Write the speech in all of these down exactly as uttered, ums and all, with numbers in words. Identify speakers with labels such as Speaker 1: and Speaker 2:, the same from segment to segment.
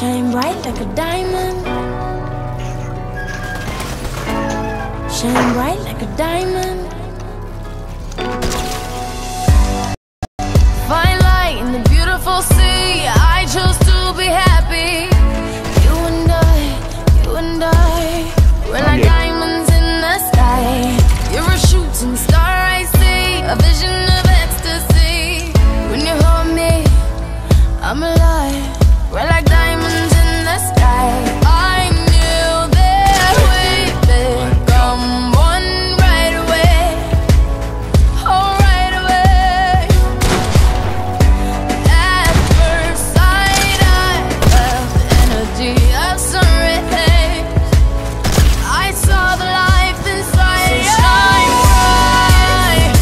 Speaker 1: Shine bright like a diamond. Shine bright like a diamond. Find light in the beautiful sea. I chose to be happy. You and I, you and I, we're like diamonds in the sky. You're a shooting star I see, a vision of ecstasy. When you hold me, I'm alive. We're like diamonds in the sky. I knew that we'd become one right away. Oh, right away. At first sight, I felt the energy of sun rays. I saw the life inside you. Shine bright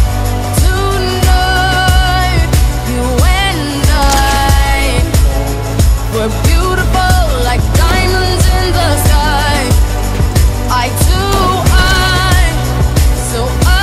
Speaker 1: tonight. You and I were beautiful like diamonds in the sky. I too, I'm so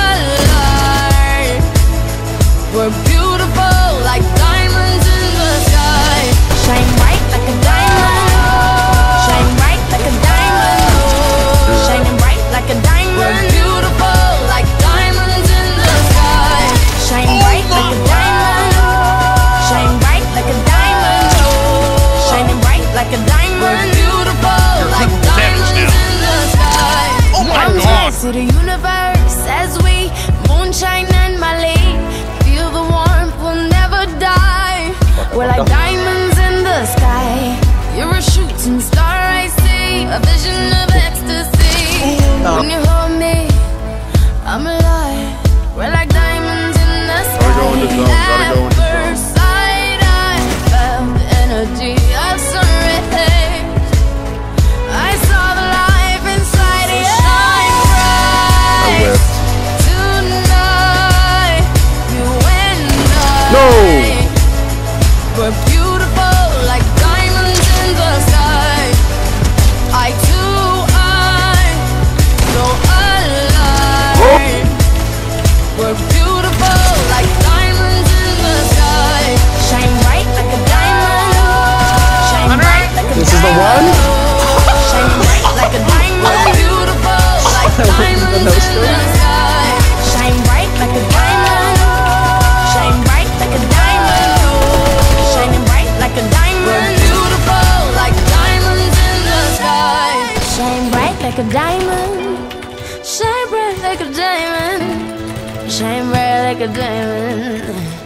Speaker 1: alive. We're beautiful like diamonds in the sky. Shine bright like a diamond. Shine bright like a diamond. Shining bright like a diamond. We're beautiful like diamonds in the sky. Shine bright like a diamond. Shine bright like a diamond. Shining bright like a diamond. We're beautiful like diamonds in the sky.
Speaker 2: Oh my
Speaker 1: Come
Speaker 2: God.
Speaker 1: to the universe as we moonshine and Mali. Feel the warmth, we'll never die. We're like diamonds in the sky. You're a shooting star I see, a vision of ecstasy. When you hold me, I'm alive. We're like diamonds in the sky.
Speaker 2: Gotta go in the zone, gotta go in the zone.
Speaker 1: At first sight, I felt the energy of sun rays. I saw the life inside you. Shine
Speaker 2: I
Speaker 1: bright
Speaker 2: whipped.
Speaker 1: tonight. You and I
Speaker 2: No!
Speaker 1: were beautiful like diamonds in the sky. I too, I'm so alive. We're beautiful like diamonds in the sky. Shine bright like a diamond. Shine bright like a
Speaker 3: This is the one?
Speaker 1: Shine bright like a diamond. Beautiful like diamonds in the sky. Shine bright like a diamond. Shine bright like a diamond. Shining bright like a diamond. We're beautiful like diamonds in the sky. Shine bright like a diamond. Shine bright like a diamond. Shine bright like a diamond.